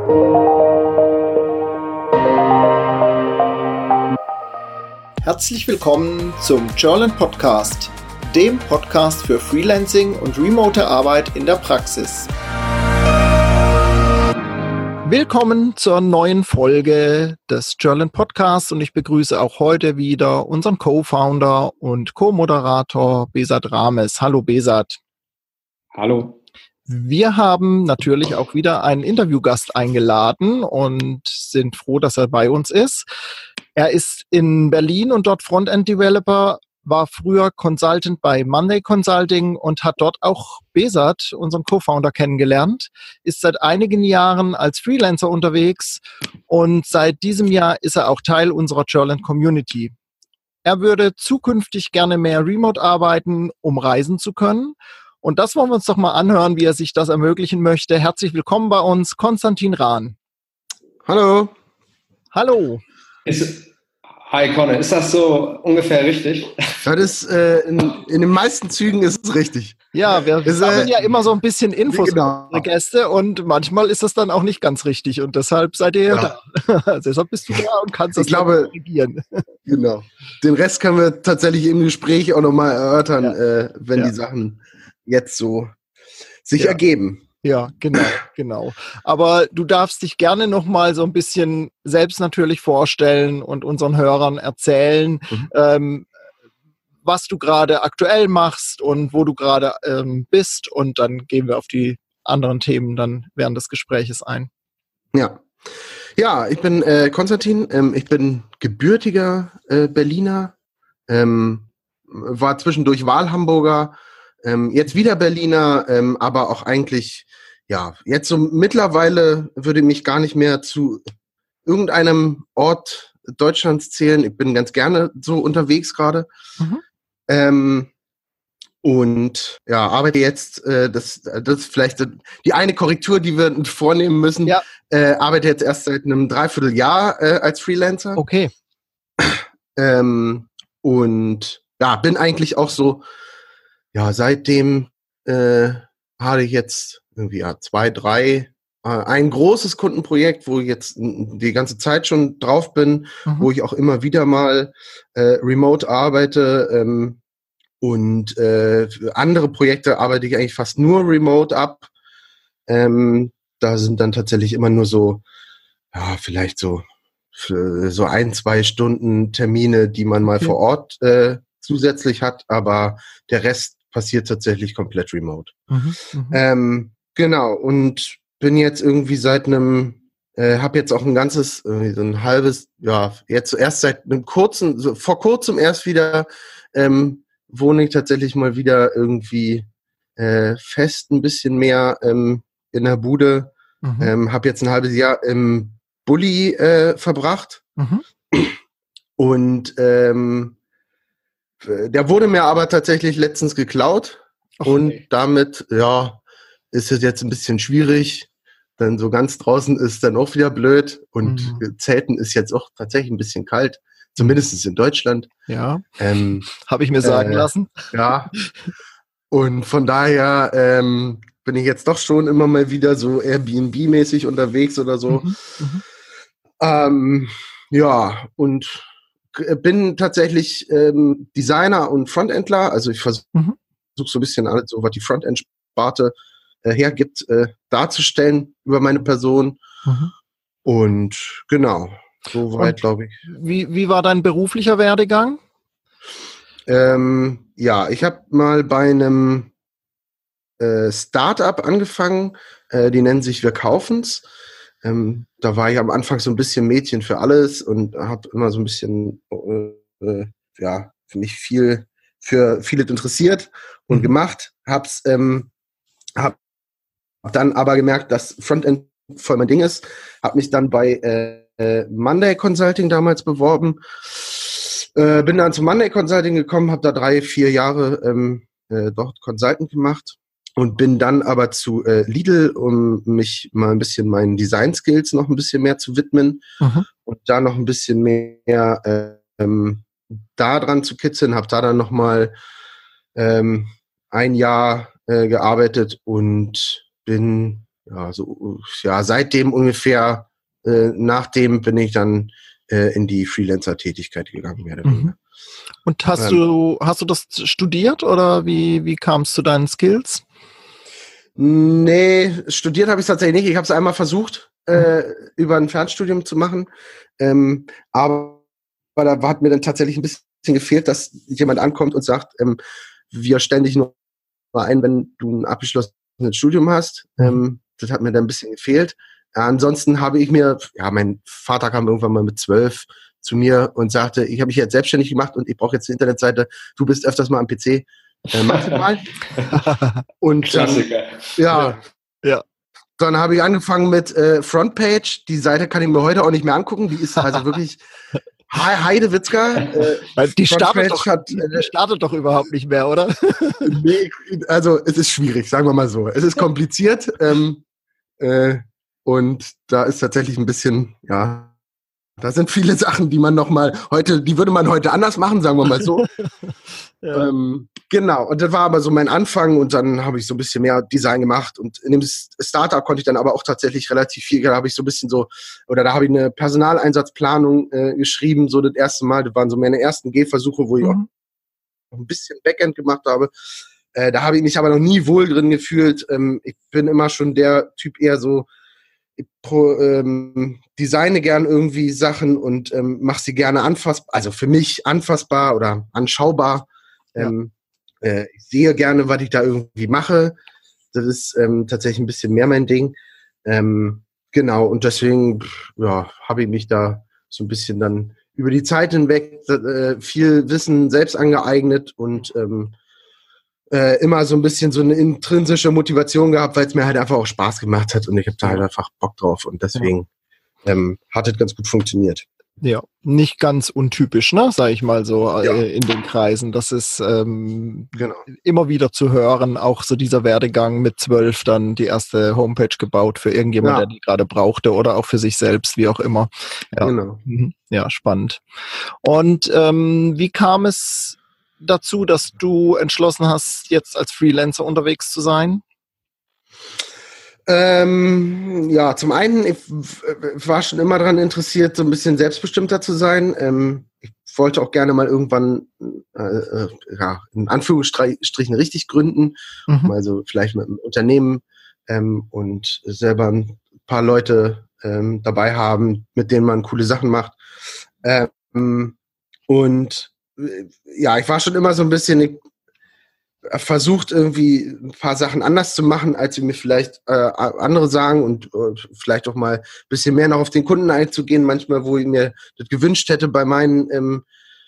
Herzlich willkommen zum Jourland Podcast, dem Podcast für Freelancing und remote Arbeit in der Praxis. Willkommen zur neuen Folge des Jourland Podcasts und ich begrüße auch heute wieder unseren Co-Founder und Co-Moderator Besat Rames. Hallo Besat. Hallo. Wir haben natürlich auch wieder einen Interviewgast eingeladen und sind froh, dass er bei uns ist. Er ist in Berlin und dort Frontend-Developer, war früher Consultant bei Monday Consulting und hat dort auch Besat, unseren Co-Founder, kennengelernt, ist seit einigen Jahren als Freelancer unterwegs und seit diesem Jahr ist er auch Teil unserer Jourland Community. Er würde zukünftig gerne mehr remote arbeiten, um reisen zu können. Und das wollen wir uns doch mal anhören, wie er sich das ermöglichen möchte. Herzlich willkommen bei uns, Konstantin Rahn. Hallo. Hallo. Hi Conne, ist das so ungefähr richtig? Das ist, in den meisten Zügen ist es richtig. Ja, wir sammeln ja immer so ein bisschen Infos genau. für unsere Gäste und manchmal ist das dann auch nicht ganz richtig und deshalb seid ihr ja da. Deshalb bist du da und kannst das korrigieren. Genau. Den Rest können wir tatsächlich im Gespräch auch nochmal erörtern, wenn die Sachen jetzt so sich ergeben. Ja, genau. Aber du darfst dich gerne nochmal so ein bisschen selbst natürlich vorstellen und unseren Hörern erzählen, was du gerade aktuell machst und wo du gerade bist. Und dann gehen wir auf die anderen Themen dann während des Gespräches ein. Ja, ich bin Konstantin. Ich bin gebürtiger Berliner, war zwischendurch Wahlhamburger, jetzt wieder Berliner, aber auch eigentlich, jetzt so mittlerweile würde ich mich gar nicht mehr zu irgendeinem Ort Deutschlands zählen. Ich bin ganz gerne so unterwegs gerade. Und arbeite jetzt, das ist vielleicht die eine Korrektur, die wir vornehmen müssen. Arbeite jetzt erst seit einem Dreivierteljahr als Freelancer. Okay. Und bin eigentlich auch so, seitdem hatte ich jetzt irgendwie 2, 3, ein großes Kundenprojekt, wo ich jetzt die ganze Zeit schon drauf bin, wo ich auch immer wieder mal remote arbeite und andere Projekte arbeite ich eigentlich fast nur remote ab. Da sind dann tatsächlich immer nur so, vielleicht so 1, 2 Stunden Termine, die man mal vor Ort zusätzlich hat, aber der Rest passiert tatsächlich komplett remote. Genau, und bin jetzt irgendwie seit einem, habe jetzt auch ein ganzes, so ein halbes, jetzt erst seit einem kurzen, vor kurzem erst wieder, wohne ich tatsächlich mal wieder irgendwie fest ein bisschen mehr in der Bude. Habe jetzt ein halbes Jahr im Bulli verbracht. Und der wurde mir aber tatsächlich letztens geklaut. Und damit, ist es jetzt ein bisschen schwierig. Dann so ganz draußen ist dann auch wieder blöd. Und Zelten ist jetzt auch tatsächlich ein bisschen kalt. Zumindest in Deutschland. Ja, habe ich mir sagen lassen. Ja, und von daher bin ich jetzt doch schon immer mal wieder so Airbnb-mäßig unterwegs oder so. Und bin tatsächlich Designer und Frontendler. Also ich versuche so ein bisschen alles, so was die Frontend-Sparte hergibt, darzustellen über meine Person. Und genau, soweit glaube ich. Wie war dein beruflicher Werdegang? Ich habe mal bei einem Startup angefangen, die nennen sich Wir kaufen's. Da war ich am Anfang so ein bisschen Mädchen für alles und habe immer so ein bisschen, für mich viel für vieles interessiert und gemacht. Hab dann aber gemerkt, dass Frontend voll mein Ding ist. Hab mich dann bei Monday Consulting damals beworben. Bin dann zu Monday Consulting gekommen, habe da 3, 4 Jahre dort Consultant gemacht und bin dann aber zu Lidl, um mich mal ein bisschen meinen Design-Skills noch ein bisschen mehr zu widmen und da noch ein bisschen mehr da dran zu kitzeln. Habe da dann nochmal ein Jahr gearbeitet und bin seitdem ungefähr, nachdem bin ich dann in die Freelancer-Tätigkeit gegangen, mehr oder weniger. Und hast du das studiert oder wie kam es zu deinen Skills? Nee, studiert habe ich tatsächlich nicht. Ich habe es einmal versucht, über ein Fernstudium zu machen. Aber da hat mir dann tatsächlich ein bisschen gefehlt, dass jemand ankommt und sagt, wir stellen dich nur mal ein, wenn du ein abgeschlossenes Studium hast. Das hat mir dann ein bisschen gefehlt. Ansonsten habe ich mir, mein Vater kam irgendwann mal mit 12 zu mir und sagte, ich habe mich jetzt selbstständig gemacht und ich brauche jetzt eine Internetseite. Du bist öfters mal am PC. Mach das mal. Und Klassiker. Ja. Dann habe ich angefangen mit Frontpage. Die Seite kann ich mir heute auch nicht mehr angucken. Die ist also wirklich Heidewitzka. Die startet doch überhaupt nicht mehr, oder? Nee, also es ist schwierig, sagen wir mal so. Es ist kompliziert. Und da ist tatsächlich ein bisschen, da sind viele Sachen, die man die würde man heute anders machen, sagen wir mal so. Genau, und das war aber so mein Anfang und dann habe ich so ein bisschen mehr Design gemacht und in dem Startup konnte ich dann aber auch tatsächlich relativ viel, da habe ich so ein bisschen da habe ich eine Personaleinsatzplanung geschrieben, so das erste Mal, das waren so meine ersten Gehversuche, wo ich auch ein bisschen Backend gemacht habe. Da habe ich mich aber noch nie wohl drin gefühlt. Ich bin immer schon der Typ eher so, designe gern irgendwie Sachen und mache sie gerne anfassbar, also für mich anfassbar oder anschaubar. Ich sehe gerne, was ich da irgendwie mache. Das ist tatsächlich ein bisschen mehr mein Ding. Genau, und deswegen habe ich mich da so ein bisschen dann über die Zeit hinweg viel Wissen selbst angeeignet und immer so ein bisschen so eine intrinsische Motivation gehabt, weil es mir halt einfach auch Spaß gemacht hat und ich habe da halt einfach Bock drauf und deswegen hat es ganz gut funktioniert. Ja, nicht ganz untypisch, ne, sag ich mal so, in den Kreisen. Das ist immer wieder zu hören, auch so dieser Werdegang mit 12 dann die erste Homepage gebaut für irgendjemand, der die gerade brauchte oder auch für sich selbst, wie auch immer. Ja, genau. Ja, spannend. Und wie kam es dazu, dass du entschlossen hast, jetzt als Freelancer unterwegs zu sein? Zum einen, ich war schon immer daran interessiert, so ein bisschen selbstbestimmter zu sein. Ich wollte auch gerne mal irgendwann, in Anführungsstrichen richtig gründen, also vielleicht mit einem Unternehmen und selber ein paar Leute dabei haben, mit denen man coole Sachen macht. Ich war schon immer so ein bisschen versucht, irgendwie ein paar Sachen anders zu machen, als sie mir vielleicht andere sagen und vielleicht auch mal ein bisschen mehr noch auf den Kunden einzugehen, manchmal, wo ich mir das gewünscht hätte bei meinen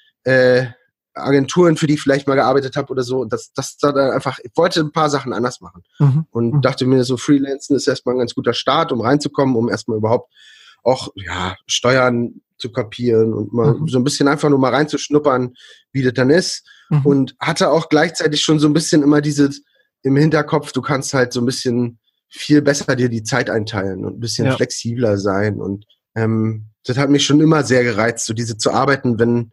Agenturen, für die ich vielleicht mal gearbeitet habe oder so. Und das dann einfach, ich wollte ein paar Sachen anders machen und dachte mir, so Freelancen ist erstmal ein ganz guter Start, um reinzukommen, um erstmal überhaupt auch Steuern zu kapieren und mal so ein bisschen einfach nur mal reinzuschnuppern, wie das dann ist. Und hatte auch gleichzeitig schon so ein bisschen immer dieses im Hinterkopf, du kannst halt so ein bisschen viel besser dir die Zeit einteilen und ein bisschen flexibler sein. Und das hat mich schon immer sehr gereizt, so diese zu arbeiten, wenn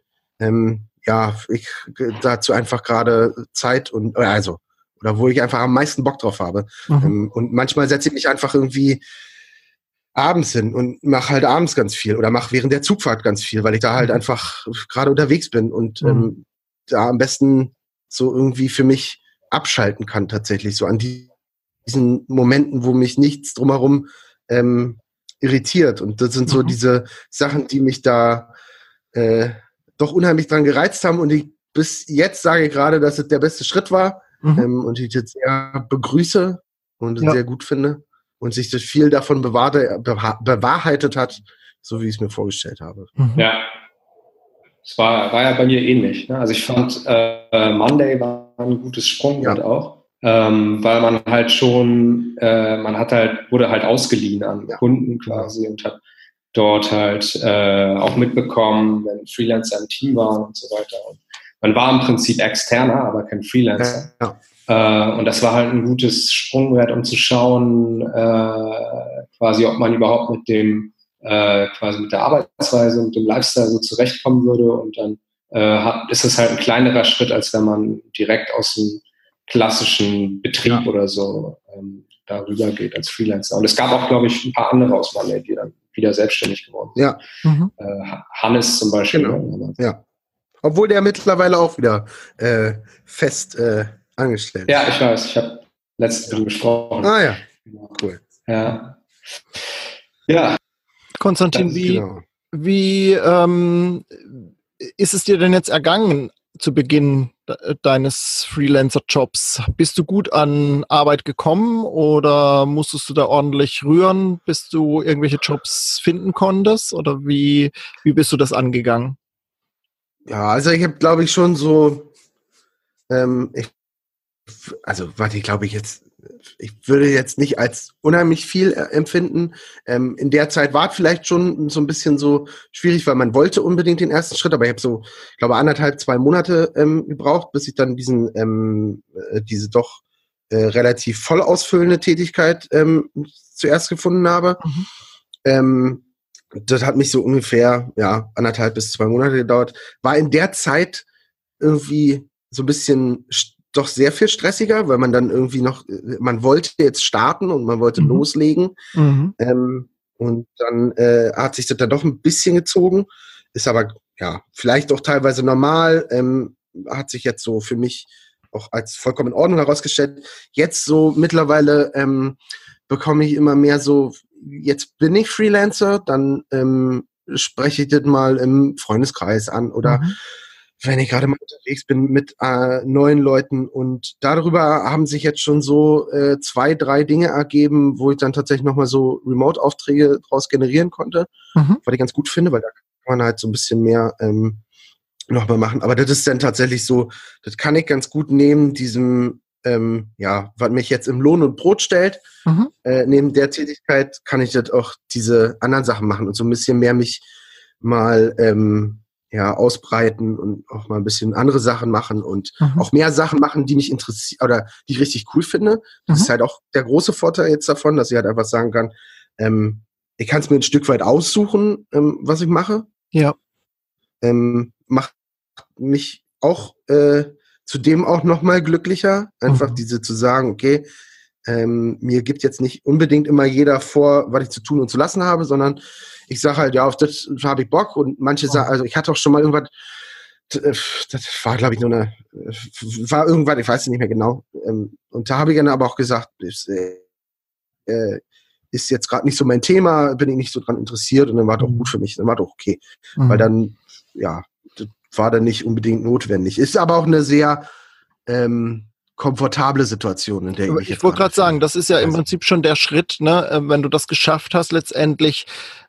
ich dazu einfach gerade Zeit oder wo ich einfach am meisten Bock drauf habe. Und manchmal setze ich mich einfach irgendwie abends hin und mache halt abends ganz viel oder mache während der Zugfahrt ganz viel, weil ich da halt einfach gerade unterwegs bin und da am besten so irgendwie für mich abschalten kann tatsächlich, so an diesen Momenten, wo mich nichts drumherum irritiert. Und das sind so diese Sachen, die mich da doch unheimlich dran gereizt haben und ich bis jetzt sage gerade, dass es der beste Schritt war und ich jetzt sehr begrüße und sehr gut finde und sich das viel davon bewahrheitet hat, so wie ich es mir vorgestellt habe. Ja. Es war ja bei mir ähnlich. Ne? Also ich fand, Monday war ein gutes Sprungbrett auch, weil man halt schon, wurde halt ausgeliehen an Kunden quasi und hat dort halt auch mitbekommen, wenn Freelancer im Team waren und so weiter. Und man war im Prinzip Externer, aber kein Freelancer. Und das war halt ein gutes Sprungbrett, um zu schauen, quasi, ob man überhaupt mit dem quasi mit der Arbeitsweise und dem Lifestyle so zurechtkommen würde und dann ist es halt ein kleinerer Schritt, als wenn man direkt aus dem klassischen Betrieb oder so darüber geht als Freelancer. Und es gab auch, glaube ich, ein paar andere aus Monday, die dann wieder selbstständig geworden sind. Ja. Hannes zum Beispiel. Genau. Ne? Ja. Obwohl der mittlerweile auch wieder fest angestellt ist. Ja, ich weiß. Ich habe letztens mit ihm gesprochen. Ah ja, cool. Ja. Ja. Konstantin, wie ist es dir denn jetzt ergangen zu Beginn deines Freelancer-Jobs? Bist du gut an Arbeit gekommen oder musstest du da ordentlich rühren, bis du irgendwelche Jobs finden konntest? Oder wie bist du das angegangen? Ja, also ich habe, glaube ich, schon so, ich würde jetzt nicht als unheimlich viel empfinden. In der Zeit war es vielleicht schon so ein bisschen so schwierig, weil man wollte unbedingt den ersten Schritt, aber ich habe so, ich glaube, 2 Monate gebraucht, bis ich dann diese doch relativ voll ausfüllende Tätigkeit zuerst gefunden habe. Das hat mich so ungefähr 1,5 bis 2 Monate gedauert. War in der Zeit irgendwie so ein bisschen doch sehr viel stressiger, weil man dann irgendwie man wollte jetzt starten und man wollte loslegen. Und dann hat sich das dann doch ein bisschen gezogen. Ist aber vielleicht auch teilweise normal. Hat sich jetzt so für mich auch als vollkommen in Ordnung herausgestellt. Jetzt so mittlerweile bekomme ich immer mehr so, jetzt bin ich Freelancer, dann spreche ich das mal im Freundeskreis an oder wenn ich gerade mal unterwegs bin mit neuen Leuten, und darüber haben sich jetzt schon so 2, 3 Dinge ergeben, wo ich dann tatsächlich nochmal so Remote-Aufträge draus generieren konnte, was ich ganz gut finde, weil da kann man halt so ein bisschen mehr nochmal machen. Aber das ist dann tatsächlich so, das kann ich ganz gut neben diesem was mich jetzt im Lohn und Brot stellt. Neben der Tätigkeit kann ich das auch diese anderen Sachen machen und so ein bisschen mehr mich mal ausbreiten und auch mal ein bisschen andere Sachen machen und auch mehr Sachen machen, die mich interessieren oder die ich richtig cool finde. Das ist halt auch der große Vorteil jetzt davon, dass ich halt einfach sagen kann, ich kann es mir ein Stück weit aussuchen, was ich mache. Ja. Macht mich auch zudem auch nochmal glücklicher, einfach diese zu sagen, okay, mir gibt jetzt nicht unbedingt immer jeder vor, was ich zu tun und zu lassen habe, sondern ich sage halt, auf das habe ich Bock, und manche sagen, also ich hatte auch schon mal irgendwas, das war, glaube ich, war irgendwann, ich weiß es nicht mehr genau, und da habe ich dann aber auch gesagt, ist jetzt gerade nicht so mein Thema, bin ich nicht so dran interessiert, und dann war doch gut für mich, dann war doch okay, weil dann, das war dann nicht unbedingt notwendig. Ist aber auch eine sehr komfortable Situation, in der ich wollte gerade sagen, das ist ja im Prinzip schon der Schritt, ne, wenn du das geschafft hast, letztendlich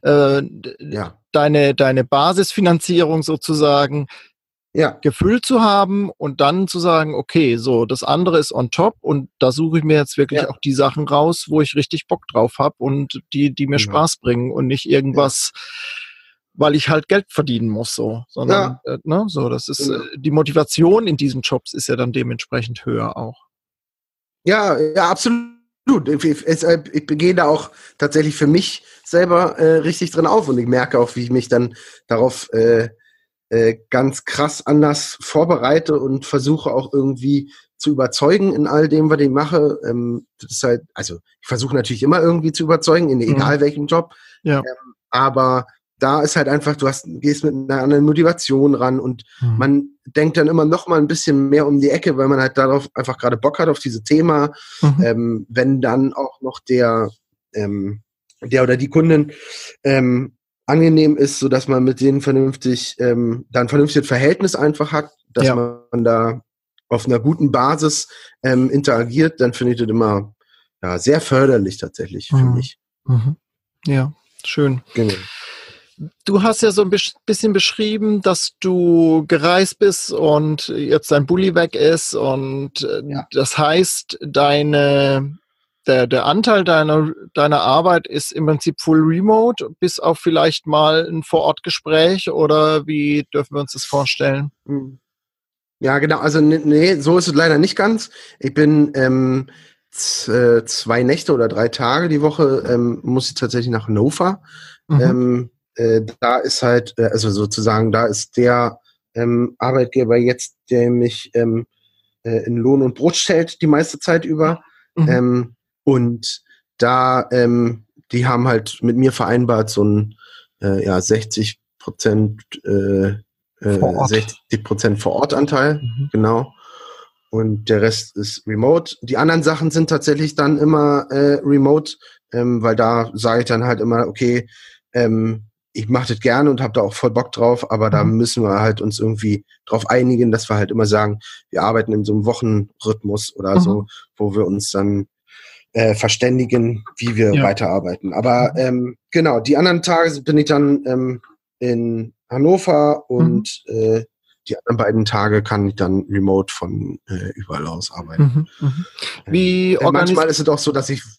deine Basisfinanzierung sozusagen gefüllt zu haben und dann zu sagen, okay, so, das andere ist on top, und da suche ich mir jetzt wirklich auch die Sachen raus, wo ich richtig Bock drauf habe und die mir Spaß bringen, und nicht irgendwas, weil ich halt Geld verdienen muss, so, sondern das ist die Motivation in diesen Jobs ist ja dann dementsprechend höher auch. Ja, absolut. Ich gehe da auch tatsächlich für mich selber richtig drin auf, und ich merke auch, wie ich mich dann darauf ganz krass anders vorbereite und versuche auch irgendwie zu überzeugen in all dem, was ich mache. Das ist halt, also ich versuche natürlich immer irgendwie zu überzeugen, in egal welchem Job. Ja. Aber da ist halt einfach, gehst mit einer anderen Motivation ran, und man denkt dann immer noch mal ein bisschen mehr um die Ecke, weil man halt darauf einfach gerade Bock hat, auf dieses Thema. Wenn dann auch noch der oder die Kundin angenehm ist, sodass man mit denen vernünftig, dann ein vernünftiges Verhältnis einfach hat, dass man da auf einer guten Basis interagiert, dann finde ich das immer sehr förderlich tatsächlich für mich. Ja, schön. Genau. Du hast ja so ein bisschen beschrieben, dass du gereist bist und jetzt dein Bulli weg ist, und das heißt, der Anteil deiner Arbeit ist im Prinzip full remote, bis auf vielleicht mal ein Vorortgespräch, oder wie dürfen wir uns das vorstellen? Ja, genau, also nee, so ist es leider nicht ganz. Ich bin 2 Nächte oder 3 Tage die Woche muss ich tatsächlich nach Hannover. Da ist halt, also sozusagen, da ist der Arbeitgeber jetzt, der mich in Lohn und Brot stellt die meiste Zeit über. Und da, die haben halt mit mir vereinbart, so ein 60% 60% Vor-Ort-Anteil, genau. Und der Rest ist remote. Die anderen Sachen sind tatsächlich dann immer remote, weil da sage ich dann halt immer, okay, ich mache das gerne und habe da auch voll Bock drauf, aber da müssen wir halt uns irgendwie drauf einigen, dass wir halt immer sagen, wir arbeiten in so einem Wochenrhythmus oder so, wo wir uns dann verständigen, wie wir weiterarbeiten. Aber genau, die anderen Tage bin ich dann in Hannover und die anderen beiden Tage kann ich dann remote von überall aus arbeiten. Manchmal ist es auch so, dass ich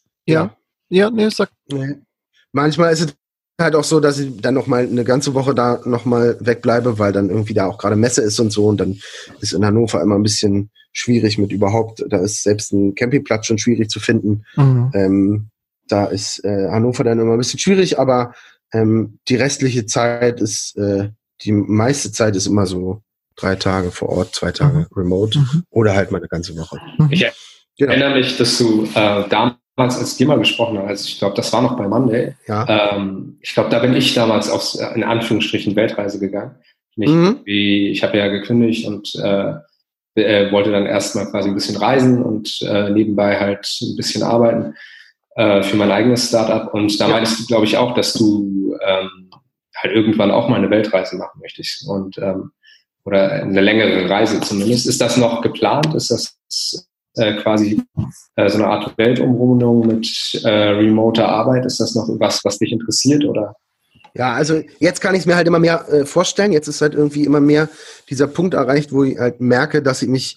manchmal ist es halt auch so, dass ich dann noch mal eine ganze Woche da noch mal wegbleibe, weil dann irgendwie da auch gerade Messe ist und so, und dann ist in Hannover immer ein bisschen schwierig mit überhaupt, da ist selbst ein Campingplatz schon schwierig zu finden. Da ist Hannover dann immer ein bisschen schwierig, aber die restliche Zeit ist, die meiste Zeit ist immer so 3 Tage vor Ort, 2 Tage remote oder halt mal eine ganze Woche. Ich erinnere mich, dass du damals, als wir mal gesprochen haben, also ich glaube, das war noch bei Monday, ich glaube, da bin ich damals auf, in Anführungsstrichen, Weltreise gegangen. Ich habe ja gekündigt und wollte dann erstmal quasi ein bisschen reisen und nebenbei halt ein bisschen arbeiten für mein eigenes Startup. Und da meinst du, glaube ich, auch, dass du halt irgendwann auch mal eine Weltreise machen möchtest und oder eine längere Reise zumindest. Ist das noch geplant? Ist das quasi so eine Art Weltumrundung mit remoter Arbeit? Ist das noch was dich interessiert, oder? Ja, also jetzt kann ich es mir halt immer mehr vorstellen. Jetzt ist halt irgendwie immer mehr dieser Punkt erreicht, wo ich halt merke, dass ich mich,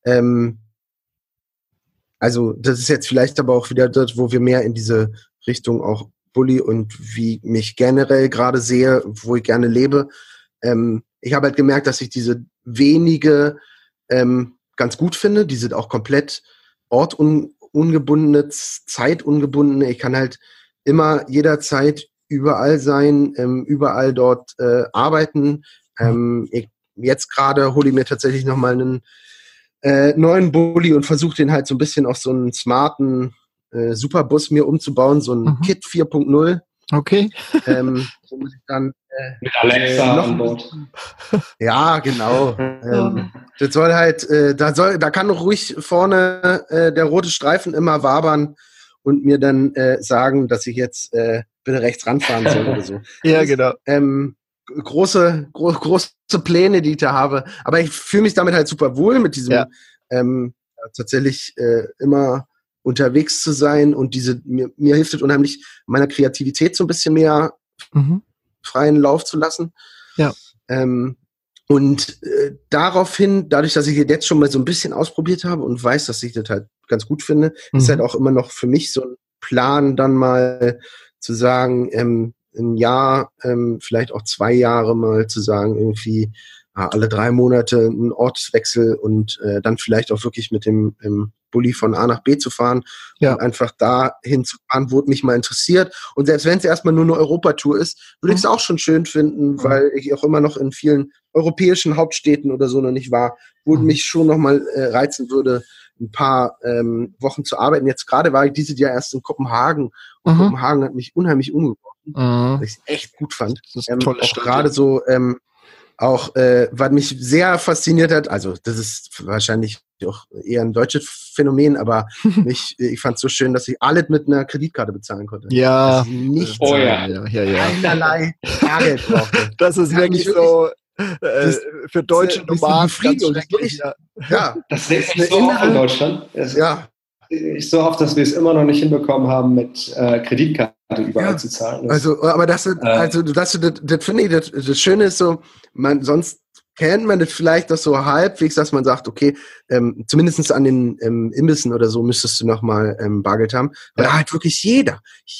also das ist jetzt vielleicht aber auch wieder dort, wo wir mehr in diese Richtung auch Bulli und wie mich generell gerade sehe, wo ich gerne lebe. Ich habe halt gemerkt, dass ich diese wenige ganz gut finde. Die sind auch komplett ortungebundene, zeitungebundene. Ich kann halt immer jederzeit überall sein, überall dort arbeiten. Jetzt gerade hole ich mir tatsächlich nochmal einen neuen Bulli und versuche den halt so ein bisschen auf so einen smarten Superbus mir umzubauen, so ein Kit 4.0. Okay. So muss ich dann mit Alexa an Bord. Ja, genau. Das soll halt, da kann doch ruhig vorne der rote Streifen immer wabern und mir dann sagen, dass ich jetzt bitte rechts ranfahren soll oder so. Ja, genau. Große Pläne, die ich da habe. Aber ich fühle mich damit halt super wohl, mit diesem tatsächlich immer unterwegs zu sein, und mir hilft es unheimlich, meiner Kreativität so ein bisschen mehr freien Lauf zu lassen. Ja. Und daraufhin, dadurch, dass ich das jetzt schon mal so ein bisschen ausprobiert habe und weiß, dass ich das halt ganz gut finde, ist halt auch immer noch für mich so ein Plan, dann mal zu sagen, ein Jahr, vielleicht auch 2 Jahre mal zu sagen, irgendwie alle 3 Monate einen Ortswechsel und dann vielleicht auch wirklich mit dem Bulli von A nach B zu fahren und einfach dahin zu fahren, wo es mich mal interessiert. Und selbst wenn es erstmal nur eine Europatour ist, würde ich es auch schon schön finden, weil ich auch immer noch in vielen europäischen Hauptstädten oder so noch nicht war, wo mich schon noch mal reizen würde, ein paar Wochen zu arbeiten. Jetzt gerade war ich dieses Jahr erst in Kopenhagen. Und Kopenhagen hat mich unheimlich umgeworfen, weil ich es echt gut fand. Das ist eine tolle Stadt. Gerade so was mich sehr fasziniert hat, also das ist wahrscheinlich auch eher ein deutsches Phänomen, aber ich fand es so schön, dass ich alles mit einer Kreditkarte bezahlen konnte. Ja. Dass ich nichts keinerlei Bargeld brauchte. Das ist wirklich so für deutsche Nomaden ganz schrecklich. Ja. Das ist nicht so oft in Deutschland. Nicht so oft, dass wir es immer noch nicht hinbekommen haben, mit Kreditkarte überall zu zahlen. Also, aber das finde ich, das Schöne ist so, sonst kennt man das vielleicht doch so halbwegs, dass man sagt, okay, zumindest an den Imbissen oder so müsstest du nochmal Bargeld haben. Weil halt wirklich jeder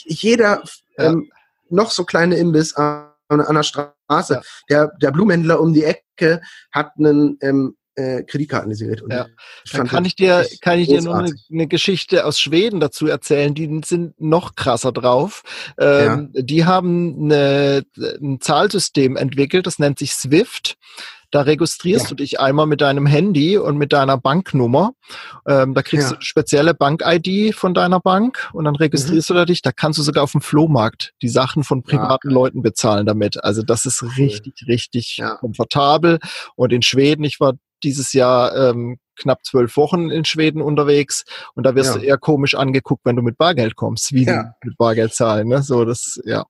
noch so kleine Imbiss an der Straße, der Blumenhändler um die Ecke hat einen Kreditkartengerät. Da kann ich dir noch eine Geschichte aus Schweden dazu erzählen, die sind noch krasser drauf. Die haben ein Zahlsystem entwickelt, das nennt sich Swift. Da registrierst du dich einmal mit deinem Handy und mit deiner Banknummer. Da kriegst du eine spezielle Bank-ID von deiner Bank und dann registrierst du dich. Da kannst du sogar auf dem Flohmarkt die Sachen von privaten Leuten bezahlen damit. Also das ist richtig komfortabel. Und in Schweden, ich war dieses Jahr knapp 12 Wochen in Schweden unterwegs und da wirst du eher komisch angeguckt, wenn du mit Bargeld kommst, wie sie mit Bargeld zahlen. Ne? So, das, ja.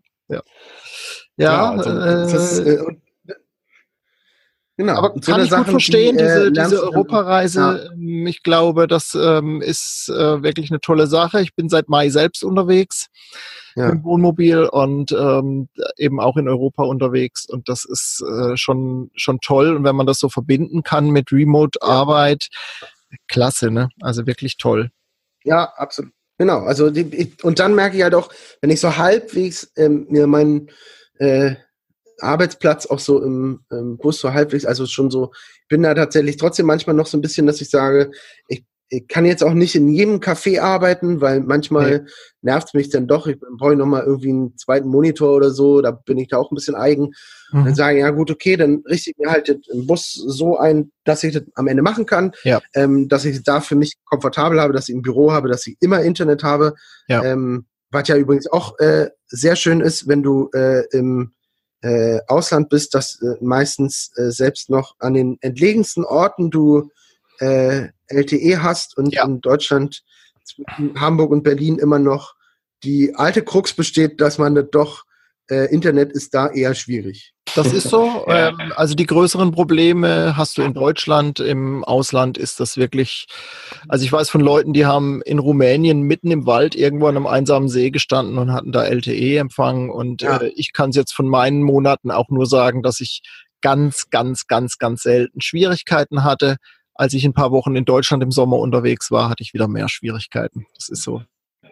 Genau. Aber kann ich gut verstehen, diese Europareise. Ich glaube, das ist wirklich eine tolle Sache. Ich bin seit Mai selbst unterwegs im Wohnmobil und eben auch in Europa unterwegs. Und das ist schon toll. Und wenn man das so verbinden kann mit Remote-Arbeit, klasse, ne? Also wirklich toll. Ja, absolut. Genau. Also und dann merke ich halt auch, wenn ich so halbwegs mir meinen Arbeitsplatz auch so im Bus so halbwegs, also schon so, ich bin da tatsächlich trotzdem manchmal noch so ein bisschen, dass ich sage, ich kann jetzt auch nicht in jedem Café arbeiten, weil manchmal nervt es mich dann doch, ich brauche nochmal irgendwie einen zweiten Monitor oder so, da bin ich da auch ein bisschen eigen. Dann sage ich, ja gut, okay, dann richte ich mir halt im Bus so ein, dass ich das am Ende machen kann, dass ich da für mich komfortabel habe, dass ich ein Büro habe, dass ich immer Internet habe, was ja übrigens auch sehr schön ist, wenn du im Ausland bist, dass meistens selbst noch an den entlegensten Orten du LTE hast und in Deutschland zwischen Hamburg und Berlin immer noch die alte Krux besteht, dass man doch Internet ist da eher schwierig. Das ist so. Also die größeren Probleme hast du in Deutschland. Im Ausland ist das wirklich, also ich weiß von Leuten, die haben in Rumänien mitten im Wald irgendwo an einem einsamen See gestanden und hatten da LTE-Empfang. Und ich kann es jetzt von meinen Monaten auch nur sagen, dass ich ganz selten Schwierigkeiten hatte. Als ich ein paar Wochen in Deutschland im Sommer unterwegs war, hatte ich wieder mehr Schwierigkeiten. Das ist so.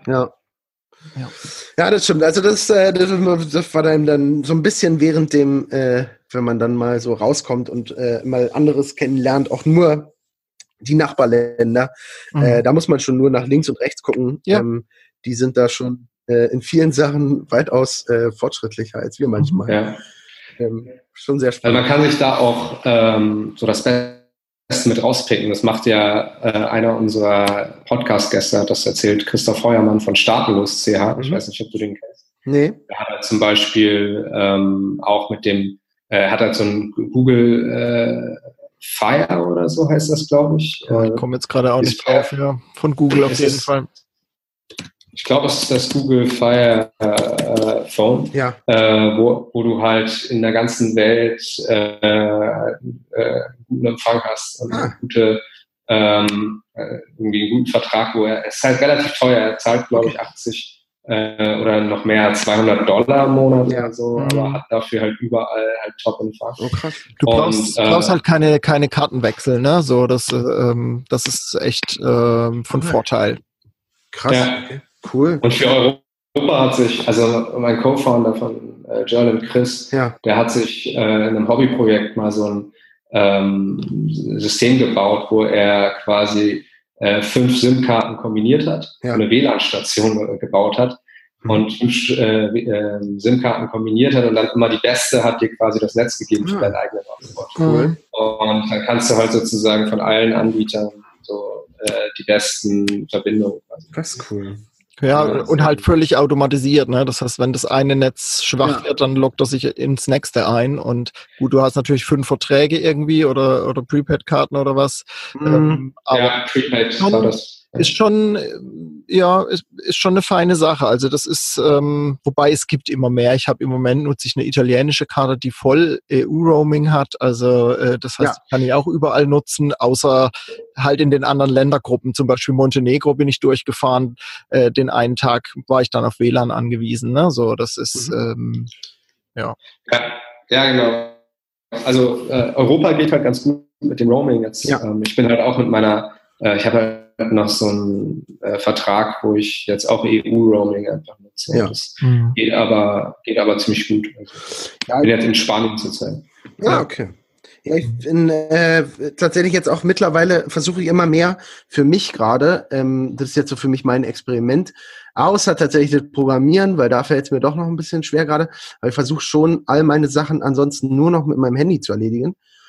Ja, das stimmt. Also das war dann so ein bisschen während dem, wenn man dann mal so rauskommt und mal anderes kennenlernt, auch nur die Nachbarländer. Da muss man schon nur nach links und rechts gucken. Die sind da schon in vielen Sachen weitaus fortschrittlicher als wir manchmal. Schon sehr spannend. Also man kann sich da auch so das Beste mit rauspicken. Das macht ja einer unserer Podcast-Gäste, hat das erzählt, Christoph Feuermann von Staatenlos.ch. Ich weiß nicht, ob du den kennst. Nee. Der hat halt zum Beispiel auch mit dem, hat halt so ein Google Fire oder so heißt das, glaube ich. Ich komme jetzt gerade auch nicht drauf, von Google auf jeden Fall. Ich glaube, es ist das Google Fire Phone, wo du halt in der ganzen Welt guten Empfang hast und irgendwie einen guten Vertrag, es ist halt relativ teuer, er zahlt, glaube ich, 80 oder noch mehr, $200 im Monat oder so, aber hat dafür halt überall halt Top-Empfang. Oh, krass. Du brauchst halt keine Kartenwechsel, ne? So, das ist echt von Vorteil. Krass. Okay. Cool. Und für Europa hat sich, also mein Co-Founder von Joel und Chris, der hat sich in einem Hobbyprojekt mal so ein System gebaut, wo er quasi 5 SIM-Karten kombiniert hat, eine WLAN-Station gebaut hat und 5 SIM-Karten kombiniert hat und dann immer die beste hat dir quasi das Netz gegeben für deinen eigenen Hotspot. Cool. Und dann kannst du halt sozusagen von allen Anbietern so die besten Verbindungen. Das ist cool. Ja, und halt völlig automatisiert, ne? Das heißt, wenn das eine Netz schwach wird, dann loggt er sich ins nächste ein und gut, du hast natürlich 5 Verträge irgendwie oder Prepaid-Karten oder was. Aber Prepaid war das. Ist schon eine feine Sache. Also das ist, wobei es gibt immer mehr. Ich habe im Moment nutze ich eine italienische Karte, die voll EU-Roaming hat. Also das heißt, kann ich auch überall nutzen, außer halt in den anderen Ländergruppen. Zum Beispiel Montenegro bin ich durchgefahren. Den einen Tag war ich dann auf WLAN angewiesen. Ne? So, das ist Ja, genau. Also Europa geht halt ganz gut mit dem Roaming jetzt. Ich bin halt auch mit meiner, ich habe halt noch so einen Vertrag, wo ich jetzt auch EU-Roaming einfach nutze. Das geht aber ziemlich gut. Also, ich bin jetzt in Spanien zurzeit. Okay. Ja, ich bin tatsächlich jetzt auch mittlerweile, versuche ich immer mehr für mich gerade, das ist jetzt so für mich mein Experiment, außer tatsächlich das Programmieren, weil da fällt es mir doch noch ein bisschen schwer gerade, aber ich versuche schon, all meine Sachen ansonsten nur noch mit meinem Handy zu erledigen.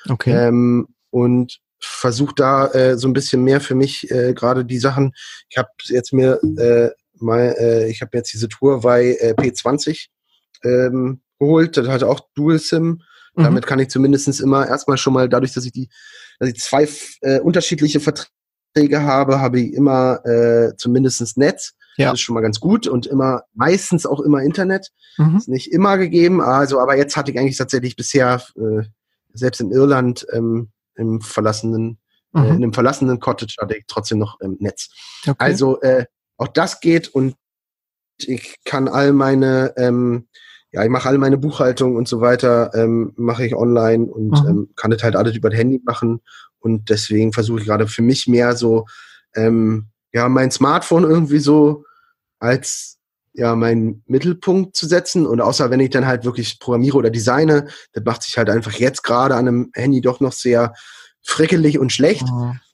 Okay. Und versuche da so ein bisschen mehr für mich gerade die Sachen. Ich habe jetzt ich habe jetzt diese Huawei P20 geholt. Das hat auch Dual SIM. Damit kann ich zumindest immer erstmal schon mal, dadurch, dass ich zwei unterschiedliche Verträge habe ich immer zumindest Netz. Ja. Das ist schon mal ganz gut und meistens auch immer Internet. Ist nicht immer gegeben, aber jetzt hatte ich eigentlich tatsächlich bisher, selbst in Irland, in einem verlassenen Cottage hatte ich trotzdem noch Netz. Okay. Also auch das geht und ich kann ich mache all meine Buchhaltung und so weiter, mache ich online und kann das halt alles über das Handy machen und deswegen versuche ich gerade für mich mehr so, mein Smartphone irgendwie so als meinen Mittelpunkt zu setzen und außer wenn ich dann halt wirklich programmiere oder designe, das macht sich halt einfach jetzt gerade an einem Handy doch noch sehr frickelig und schlecht.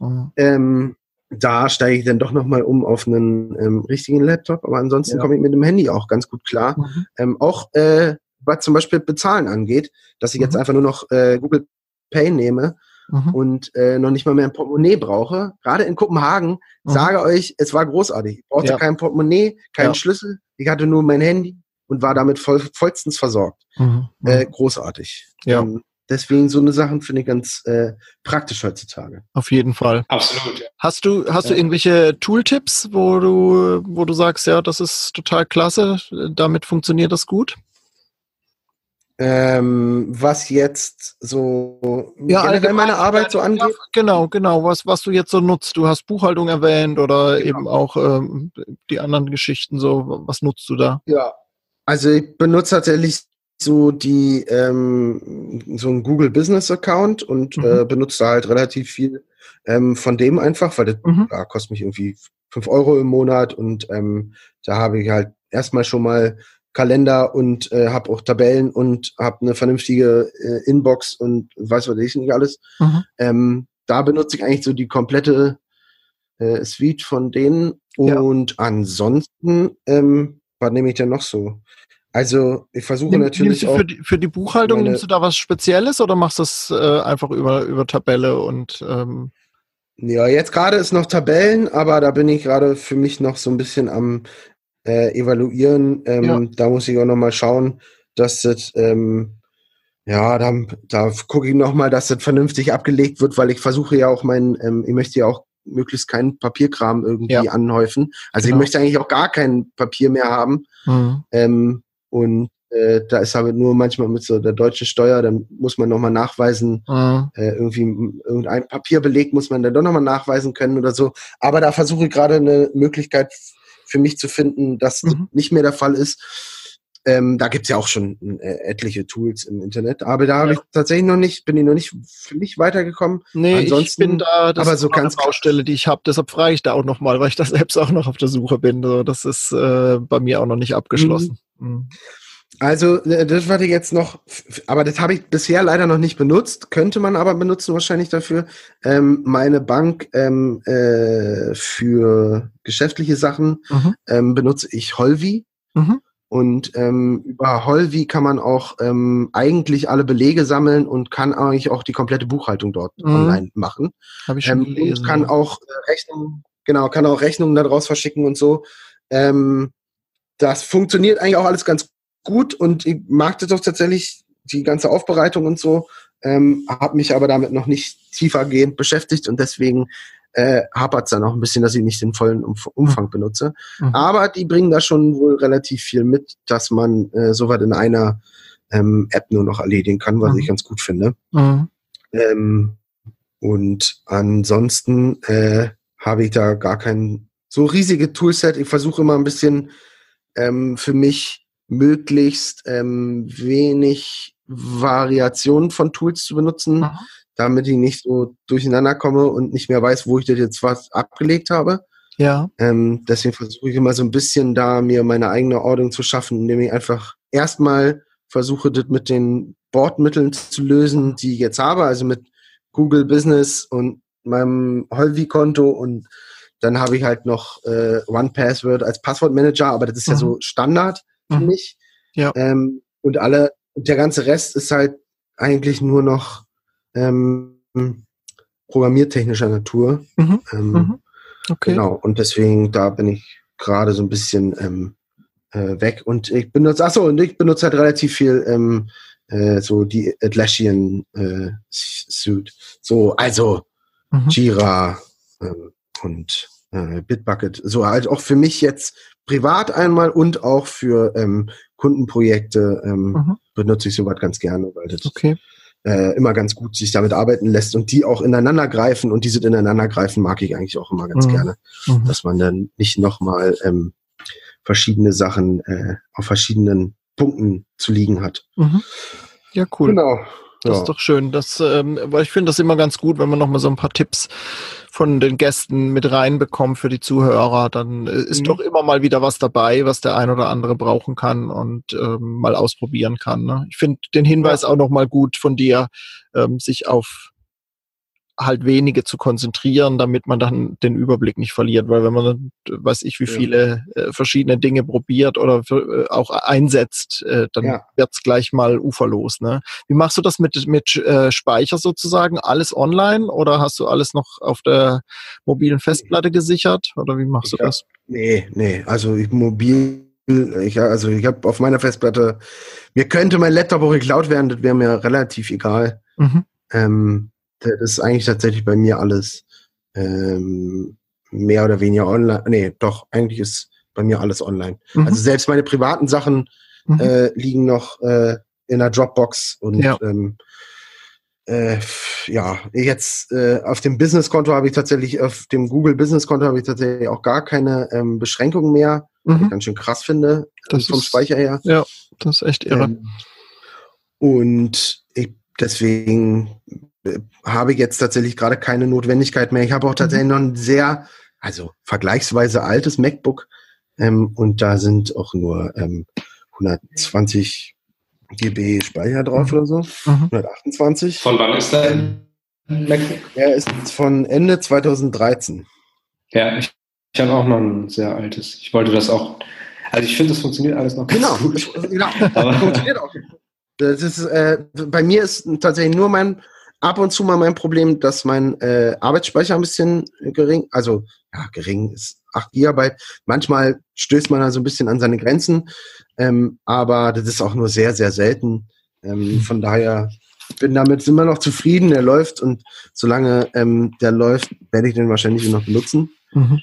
Da steige ich dann doch nochmal auf einen richtigen Laptop, aber ansonsten komme ich mit dem Handy auch ganz gut klar. Auch was zum Beispiel Bezahlen angeht, dass ich jetzt einfach nur noch Google Pay nehme und noch nicht mal mehr ein Portemonnaie brauche. Gerade in Kopenhagen, sage euch, es war großartig. Ich brauchte kein Portemonnaie, keinen Schlüssel, ich hatte nur mein Handy und war damit vollstens versorgt. Großartig. Ja. Deswegen so eine Sachen finde ich ganz praktisch heutzutage. Auf jeden Fall. Absolut. Ja. Hast du irgendwelche Tooltips, wo du sagst, ja, das ist total klasse, damit funktioniert das gut? Was jetzt so generell meine Arbeit so angeht? Ja, genau, was du jetzt so nutzt. Du hast Buchhaltung erwähnt oder eben auch die anderen Geschichten so. Was nutzt du da? Ja, also ich benutze tatsächlich so so einen Google Business Account und benutze da halt relativ viel von dem einfach, weil das kostet mich irgendwie 5 Euro im Monat und da habe ich halt erstmal schon mal Kalender und habe auch Tabellen und habe eine vernünftige Inbox und weiß was ich nicht alles. Da benutze ich eigentlich so die komplette Suite von denen und ansonsten, was nehme ich denn noch so? Also ich versuche natürlich auch... Für die Buchhaltung nimmst du da was Spezielles oder machst du das einfach über Tabelle und... Ja, jetzt gerade ist noch Tabellen, aber da bin ich gerade für mich noch so ein bisschen am evaluieren. Da muss ich auch noch mal schauen, dass das... da gucke ich noch mal, dass das vernünftig abgelegt wird, weil ich versuche ja auch ich möchte ja auch möglichst keinen Papierkram irgendwie anhäufen. Also ich möchte eigentlich auch gar kein Papier mehr haben. Und da ist aber nur manchmal mit so der deutschen Steuer, dann muss man nochmal nachweisen, irgendwie irgendein Papierbeleg muss man dann doch nochmal nachweisen können oder so. Aber da versuche ich gerade eine Möglichkeit für mich zu finden, dass das nicht mehr der Fall ist. Da gibt's ja auch schon etliche Tools im Internet, aber da bin ich noch nicht für mich weitergekommen. Nee, ansonsten, ich bin da, das aber ist so eine Baustelle, die ich habe, deshalb frage ich da auch nochmal, weil ich da selbst auch noch auf der Suche bin. So, das ist bei mir auch noch nicht abgeschlossen. Also das war jetzt noch, aber das habe ich bisher leider noch nicht benutzt, könnte man aber benutzen wahrscheinlich dafür. Meine Bank für geschäftliche Sachen benutze ich Holvi. Und über Holvi kann man auch eigentlich alle Belege sammeln und kann eigentlich auch die komplette Buchhaltung dort online machen. Habe ich schon gelesen. Und kann auch Rechnungen daraus verschicken und so. Das funktioniert eigentlich auch alles ganz gut und ich mag das doch tatsächlich, die ganze Aufbereitung und so, habe mich aber damit noch nicht tiefergehend beschäftigt und deswegen hapert es dann auch ein bisschen, dass ich nicht den vollen Umfang benutze. Aber die bringen da schon wohl relativ viel mit, dass man soweit in einer App nur noch erledigen kann, was ich ganz gut finde. Und ansonsten habe ich da gar kein so riesige Toolset. Ich versuche immer ein bisschen für mich möglichst wenig Variationen von Tools zu benutzen, damit ich nicht so durcheinander komme und nicht mehr weiß, wo ich das jetzt was abgelegt habe. Ja. Deswegen versuche ich immer so ein bisschen da, mir meine eigene Ordnung zu schaffen, indem ich einfach erstmal versuche, das mit den Bordmitteln zu lösen, die ich jetzt habe, also mit Google Business und meinem Holvi-Konto und dann habe ich halt noch OnePassword als Passwortmanager, aber das ist ja so Standard für mich. Ja. Und der ganze Rest ist halt eigentlich nur noch programmiertechnischer Natur. Okay. Genau, und deswegen, da bin ich gerade so ein bisschen weg. Und ich benutze halt relativ viel so die Atlassian Suite. So, also Jira und Bitbucket. So halt auch für mich jetzt privat einmal und auch für Kundenprojekte benutze ich sowas ganz gerne, weil das immer ganz gut sich damit arbeiten lässt und die auch ineinander greifen und diese ineinander greifen mag ich eigentlich auch immer ganz gerne, dass man dann nicht nochmal verschiedene Sachen auf verschiedenen Punkten zu liegen hat. Ja, cool. Genau. Das ist doch schön. Weil ich finde das immer ganz gut, wenn man nochmal so ein paar Tipps von den Gästen mit reinbekommt für die Zuhörer. Dann ist doch immer mal wieder was dabei, was der ein oder andere brauchen kann und mal ausprobieren kann. Ne? Ich finde den Hinweis auch nochmal gut von dir, sich auf halt wenige zu konzentrieren, damit man dann den Überblick nicht verliert, weil wenn man dann, weiß ich, wie viele verschiedene Dinge probiert oder auch einsetzt, dann wird's gleich mal uferlos. Ne? Wie machst du das mit Speicher sozusagen? Alles online oder hast du alles noch auf der mobilen Festplatte gesichert oder wie machst du das? Nee, also ich habe auf meiner Festplatte, mir könnte mein Laptop auch geklaut werden, das wäre mir relativ egal. Das ist eigentlich tatsächlich bei mir alles mehr oder weniger online. Nee, doch, eigentlich ist bei mir alles online. Also selbst meine privaten Sachen liegen noch in der Dropbox und jetzt auf dem Businesskonto habe ich tatsächlich, auf dem Google Businesskonto habe ich tatsächlich auch gar keine Beschränkungen mehr, was ich ganz schön krass finde, vom Speicher her. Ja, das ist echt irre. Und deswegen habe ich jetzt tatsächlich gerade keine Notwendigkeit mehr. Ich habe auch tatsächlich noch ein vergleichsweise altes MacBook und da sind auch nur 120 GB Speicher drauf oder so. 128. Von wann ist dein MacBook? Er ist von Ende 2013. Ja, ich habe auch noch ein sehr altes. Ich wollte das auch. Also ich finde, das funktioniert alles noch ganz gut. Genau, aber funktioniert auch. Das ist, bei mir ist tatsächlich nur ab und zu mal mein Problem, dass mein Arbeitsspeicher ein bisschen gering ist 8 GB. Manchmal stößt man da so ein bisschen an seine Grenzen, aber das ist auch nur sehr, sehr selten. Von daher bin damit immer noch zufrieden, der läuft und solange der läuft, werde ich den wahrscheinlich noch benutzen.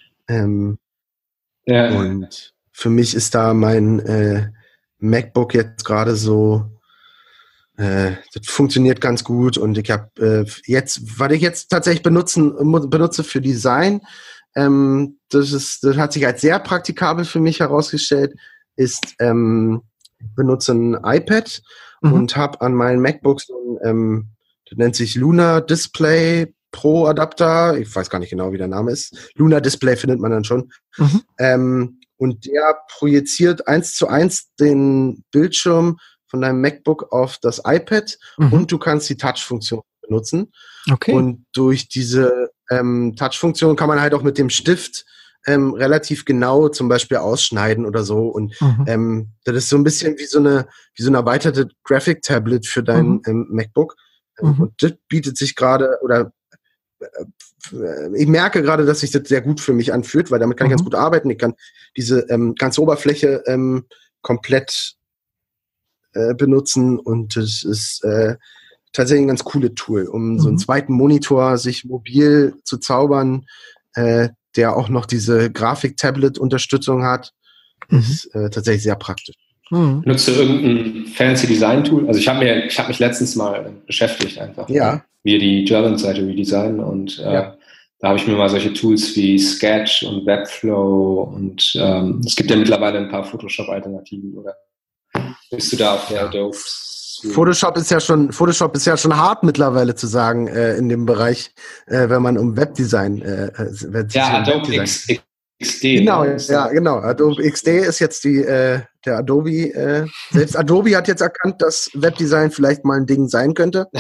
Und für mich ist da mein MacBook jetzt gerade so, das funktioniert ganz gut und ich habe was ich jetzt tatsächlich benutze für Design, das hat sich als sehr praktikabel für mich herausgestellt, ist, ich benutze ein iPad und habe an meinen MacBooks so ein, das nennt sich Luna Display Pro Adapter, ich weiß gar nicht genau, wie der Name ist. Luna Display findet man dann schon. Und der projiziert 1:1 den Bildschirm von deinem MacBook auf das iPad und du kannst die Touch-Funktion benutzen. Okay. Und durch diese Touch-Funktion kann man halt auch mit dem Stift relativ genau zum Beispiel ausschneiden oder so. Und das ist so ein bisschen wie so eine erweiterte Graphic-Tablet für dein MacBook. Und das bietet sich gerade, oder ich merke gerade, dass sich das sehr gut für mich anfühlt, weil damit kann ich ganz gut arbeiten. Ich kann diese ganze Oberfläche komplett benutzen und das ist tatsächlich ein ganz cooles Tool, um so einen zweiten Monitor sich mobil zu zaubern, der auch noch diese Grafik-Tablet-Unterstützung hat. Ist tatsächlich sehr praktisch. Nutzt du irgendein fancy Design-Tool? Also ich habe mich letztens mal beschäftigt einfach. Ja. Wie die German-Seite redesignen und da habe ich mir mal solche Tools wie Sketch und Webflow und es gibt ja mittlerweile ein paar Photoshop-Alternativen, oder bist du da auf der Adobe? Photoshop ist ja schon hart mittlerweile zu sagen in dem Bereich, wenn man um Webdesign Adobe XD. Genau, genau. Adobe XD ist jetzt der Adobe. Selbst Adobe hat jetzt erkannt, dass Webdesign vielleicht mal ein Ding sein könnte.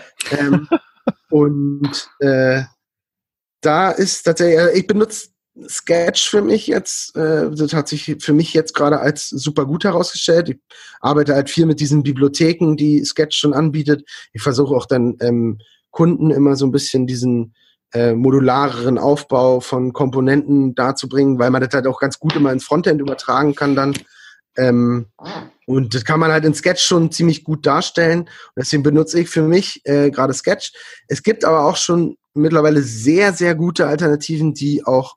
Da ist tatsächlich, ich benutze Sketch für mich jetzt, das hat sich für mich jetzt gerade als super gut herausgestellt. Ich arbeite halt viel mit diesen Bibliotheken, die Sketch schon anbietet. Ich versuche auch dann Kunden immer so ein bisschen diesen modulareren Aufbau von Komponenten darzubringen, weil man das halt auch ganz gut immer ins Frontend übertragen kann dann. Und das kann man halt in Sketch schon ziemlich gut darstellen. Und deswegen benutze ich für mich gerade Sketch. Es gibt aber auch schon mittlerweile sehr, sehr gute Alternativen, die auch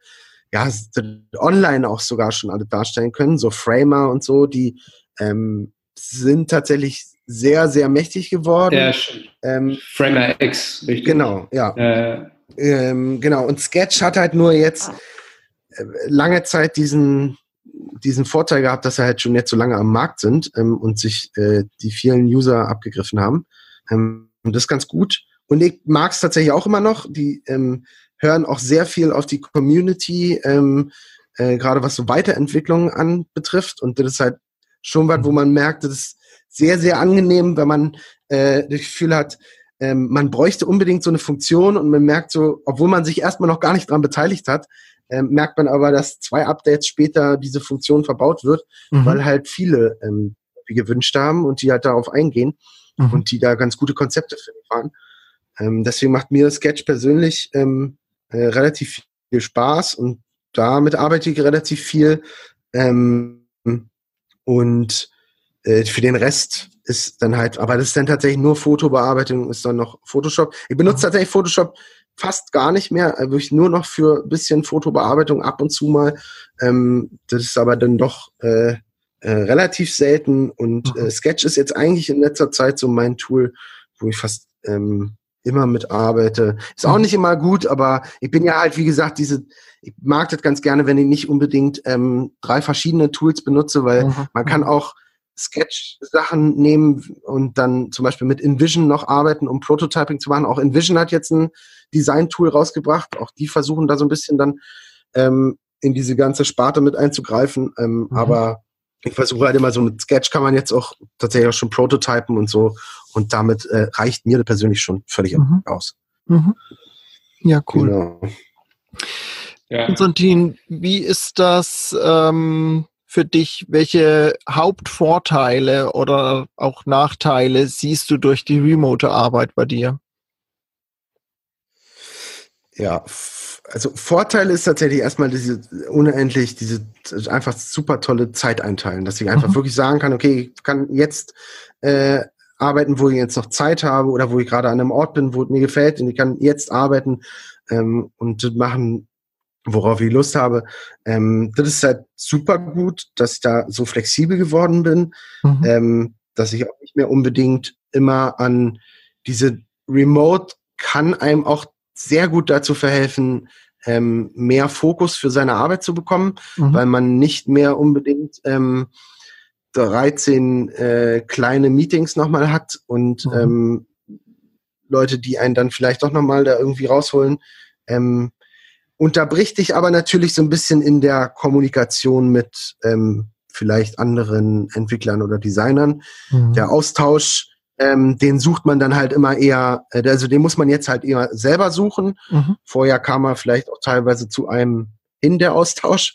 online auch sogar schon alle darstellen können. So Framer und so, die sind tatsächlich sehr, sehr mächtig geworden. Ja, Framer X, richtig. Genau, ja. Genau, und Sketch hat halt nur jetzt lange Zeit diesen Vorteil gehabt, dass sie halt schon jetzt so lange am Markt sind und sich die vielen User abgegriffen haben. Und das ist ganz gut. Und ich mag es tatsächlich auch immer noch. Die hören auch sehr viel auf die Community, gerade was so Weiterentwicklungen anbetrifft. Und das ist halt schon was, wo man merkt, das ist sehr, sehr angenehm, wenn man das Gefühl hat, man bräuchte unbedingt so eine Funktion und man merkt so, obwohl man sich erstmal noch gar nicht dran beteiligt hat, merkt man aber, dass 2 Updates später diese Funktion verbaut wird, weil halt viele die gewünscht haben und die halt darauf eingehen und die da ganz gute Konzepte für fahren. Deswegen macht mir Sketch persönlich relativ viel Spaß und damit arbeite ich relativ viel. Und für den Rest ist dann halt, aber das ist dann tatsächlich nur Fotobearbeitung, ist dann noch Photoshop. Ich benutze tatsächlich Photoshop fast gar nicht mehr, wirklich nur noch für ein bisschen Fotobearbeitung ab und zu mal. Das ist aber dann doch relativ selten und Sketch ist jetzt eigentlich in letzter Zeit so mein Tool, wo ich fast immer mitarbeite. Ist auch nicht immer gut, aber ich bin ja halt, wie gesagt, ich mag das ganz gerne, wenn ich nicht unbedingt 3 verschiedene Tools benutze, weil man kann auch Sketch-Sachen nehmen und dann zum Beispiel mit InVision noch arbeiten, um Prototyping zu machen. Auch InVision hat jetzt ein Design-Tool rausgebracht. Auch die versuchen da so ein bisschen dann in diese ganze Sparte mit einzugreifen. Aber ich versuche halt immer so, mit Sketch kann man jetzt auch tatsächlich auch schon prototypen und so. Und damit reicht mir persönlich schon völlig aus. Ja, cool. Genau. Ja. Konstantin, wie ist das für dich? Welche Hauptvorteile oder auch Nachteile siehst du durch die Remote-Arbeit bei dir? Ja, also Vorteil ist tatsächlich erstmal diese einfach super tolle Zeit einteilen, dass ich einfach wirklich sagen kann, okay, ich kann jetzt arbeiten, wo ich jetzt noch Zeit habe oder wo ich gerade an einem Ort bin, wo es mir gefällt und ich kann jetzt arbeiten und machen, worauf ich Lust habe. Das ist halt super gut, dass ich da so flexibel geworden bin, dass ich auch nicht mehr unbedingt immer an diese Remote kann einem auch sehr gut dazu verhelfen, mehr Fokus für seine Arbeit zu bekommen, weil man nicht mehr unbedingt 13 kleine Meetings nochmal hat und Leute, die einen dann vielleicht doch nochmal da irgendwie rausholen. Unterbricht dich aber natürlich so ein bisschen in der Kommunikation mit vielleicht anderen Entwicklern oder Designern. Der Austausch, den sucht man dann halt immer eher, also den muss man jetzt halt eher selber suchen. Vorher kam er vielleicht auch teilweise zu einem in der Austausch.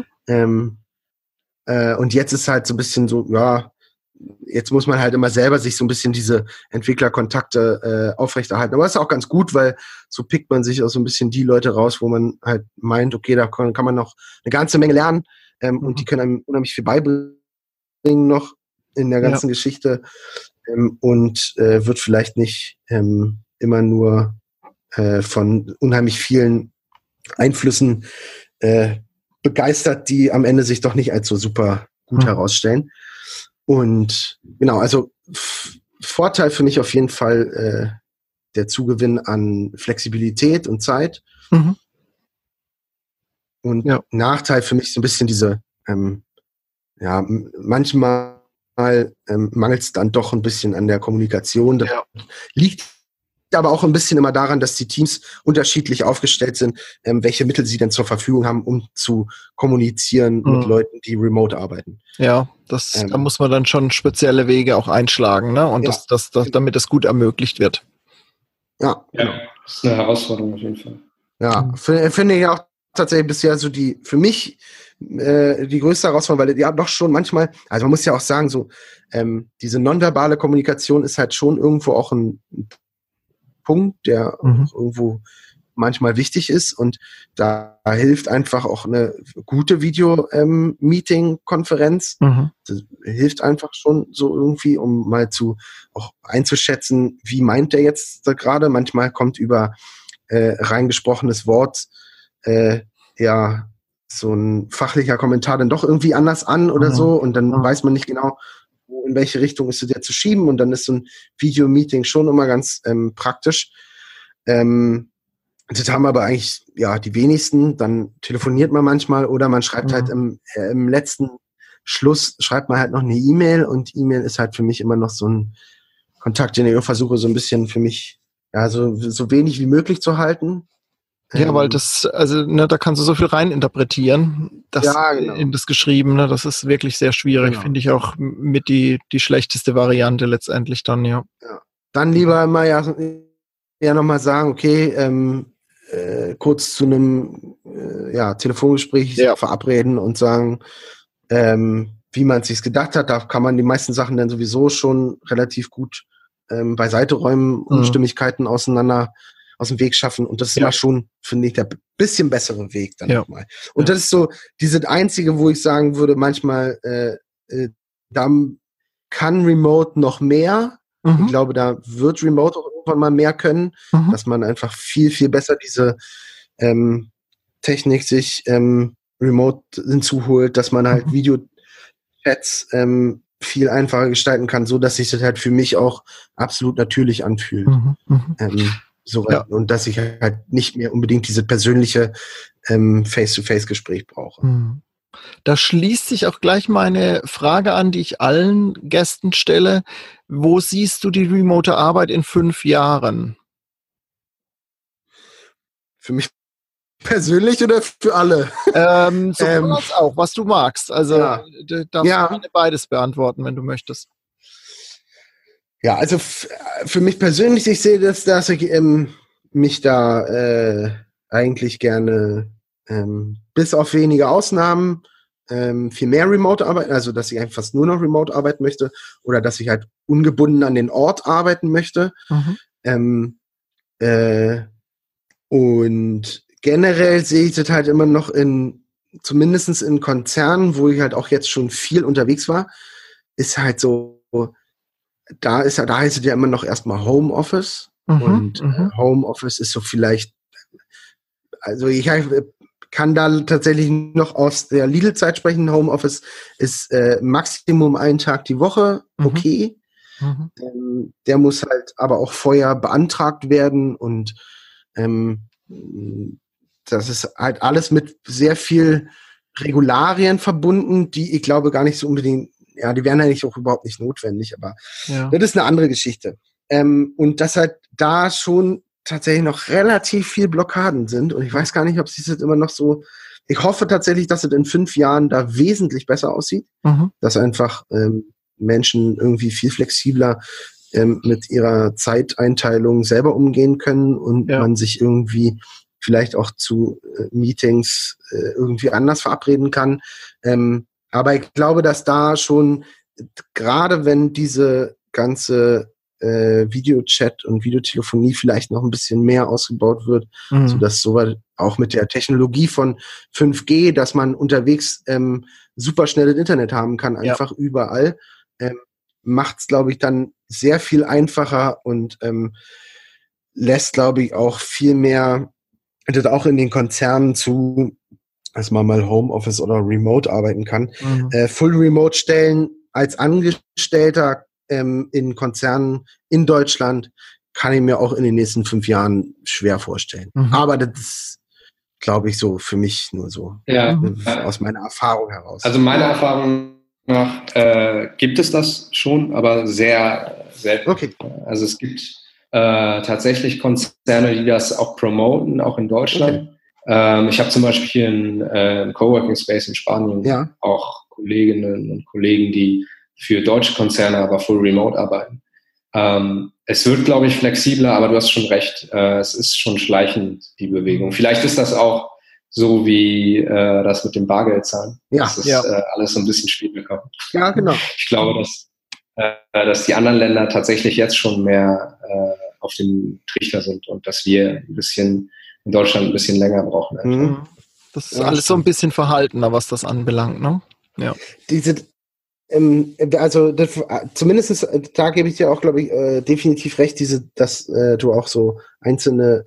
Und jetzt ist halt so ein bisschen so, ja, jetzt muss man halt immer selber sich so ein bisschen diese Entwicklerkontakte aufrechterhalten. Aber das ist auch ganz gut, weil so pickt man sich auch so ein bisschen die Leute raus, wo man halt meint, okay, da kann man noch eine ganze Menge lernen und die können einem unheimlich viel beibringen noch in der ganzen Geschichte und wird vielleicht nicht immer nur von unheimlich vielen Einflüssen begeistert, die am Ende sich doch nicht als so super gut herausstellen. Und genau, also Vorteil für mich auf jeden Fall der Zugewinn an Flexibilität und Zeit. Und Nachteil für mich so ein bisschen diese, manchmal mangelt es dann doch ein bisschen an der Kommunikation. Das liegt aber auch ein bisschen immer daran, dass die Teams unterschiedlich aufgestellt sind, welche Mittel sie denn zur Verfügung haben, um zu kommunizieren mit Leuten, die remote arbeiten. Ja, da muss man dann schon spezielle Wege auch einschlagen, ne? Und damit das gut ermöglicht wird. Ja, genau. Das ist eine Herausforderung auf jeden Fall. Ja, finde ich auch tatsächlich bisher so für mich die größte Herausforderung, weil die doch schon manchmal, also man muss ja auch sagen, so diese nonverbale Kommunikation ist halt schon irgendwo auch ein Punkt, der irgendwo manchmal wichtig ist, und da hilft einfach auch eine gute Video-Meeting-Konferenz. Das hilft einfach schon so irgendwie, um mal auch einzuschätzen, wie meint der jetzt da gerade. Manchmal kommt über reingesprochenes Wort ja so ein fachlicher Kommentar dann doch irgendwie anders an oder so, und dann weiß man nicht genau, in welche Richtung ist der zu schieben, und dann ist so ein Video-Meeting schon immer ganz praktisch. Das haben aber eigentlich die wenigsten. Dann telefoniert man manchmal oder man schreibt halt im letzten Schluss schreibt man halt noch eine E-Mail, und E-Mail ist halt für mich immer noch so ein Kontakt, den ich versuche so ein bisschen für mich so wenig wie möglich zu halten. Ja, weil da kannst du so viel reininterpretieren, in das Geschriebene, das ist wirklich sehr schwierig, finde ich auch mit die schlechteste Variante letztendlich dann, ja. Dann lieber immer nochmal sagen, okay, kurz zu einem Telefongespräch verabreden und sagen, wie man es sich gedacht hat. Da kann man die meisten Sachen dann sowieso schon relativ gut beiseite räumen, Unstimmigkeiten aus dem Weg schaffen. Und das ist immer schon, finde ich, der bisschen bessere Weg dann nochmal. Und das ist so diese einzige, wo ich sagen würde, manchmal da kann Remote noch mehr. Ich glaube, da wird Remote auch irgendwann mal mehr können, dass man einfach viel, viel besser diese Technik sich Remote hinzuholt, dass man halt Videochats viel einfacher gestalten kann, so dass sich das halt für mich auch absolut natürlich anfühlt. Und dass ich halt nicht mehr unbedingt diese persönliche Face-to-Face-Gespräch brauche. Da schließt sich auch gleich meine Frage an, die ich allen Gästen stelle. Wo siehst du die remote Arbeit in 5 Jahren? Für mich persönlich oder für alle? Sowohl als auch, was du magst. Also du darfst beides beantworten, wenn du möchtest. Ja, also für mich persönlich, ich sehe das, dass ich mich da eigentlich gerne bis auf wenige Ausnahmen viel mehr Remote arbeiten, also dass ich einfach fast nur noch Remote arbeiten möchte oder dass ich halt ungebunden an den Ort arbeiten möchte. Und generell sehe ich das halt immer noch zumindest in Konzernen, wo ich halt auch jetzt schon viel unterwegs war, ist halt so, da heißt es ja immer noch erstmal Homeoffice. Homeoffice ist so vielleicht, also ich kann da tatsächlich noch aus der Lidl-Zeit sprechen. Homeoffice ist Maximum 1 Tag die Woche, okay. Der muss halt aber auch vorher beantragt werden, und das ist halt alles mit sehr viel Regularien verbunden, die ich glaube gar nicht so unbedingt, die wären eigentlich auch überhaupt nicht notwendig, aber das ist eine andere Geschichte. Und dass halt da schon tatsächlich noch relativ viel Blockaden sind, und ich weiß gar nicht, ob sich das immer noch so, ich hoffe tatsächlich, dass es in 5 Jahren da wesentlich besser aussieht, dass einfach Menschen irgendwie viel flexibler mit ihrer Zeiteinteilung selber umgehen können und man sich irgendwie vielleicht auch zu Meetings irgendwie anders verabreden kann. Aber ich glaube, dass da schon, gerade wenn diese ganze Videochat und Videotelefonie vielleicht noch ein bisschen mehr ausgebaut wird, sodass sowas auch mit der Technologie von 5G, dass man unterwegs super schnelles Internet haben kann, einfach überall, macht es, glaube ich, dann sehr viel einfacher und lässt, glaube ich, auch viel mehr, das auch in den Konzernen zu, dass man mal Homeoffice oder Remote arbeiten kann. Full Remote Stellen als Angestellter in Konzernen in Deutschland kann ich mir auch in den nächsten 5 Jahren schwer vorstellen. Aber das ist, glaube ich, so für mich nur so aus meiner Erfahrung heraus. Also meiner Erfahrung nach gibt es das schon, aber sehr selten. Okay. Also es gibt tatsächlich Konzerne, die das auch promoten, auch in Deutschland. Okay. Ich habe zum Beispiel hier einen Coworking Space in Spanien auch Kolleginnen und Kollegen, die für deutsche Konzerne aber full remote arbeiten. Es wird, glaube ich, flexibler, aber du hast schon recht. Es ist schon schleichend, die Bewegung. Vielleicht ist das auch so wie das mit dem Bargeldzahlen. Dass es alles so ein bisschen später kommt. Ja, genau. Ich glaube, dass die anderen Länder tatsächlich jetzt schon mehr auf dem Trichter sind und dass wir in Deutschland ein bisschen länger brauchen. Mhm. Das ist alles so ein bisschen verhaltener, was das anbelangt, ne? Ja. Zumindest da gebe ich dir auch, glaube ich, definitiv recht, dass du auch so einzelne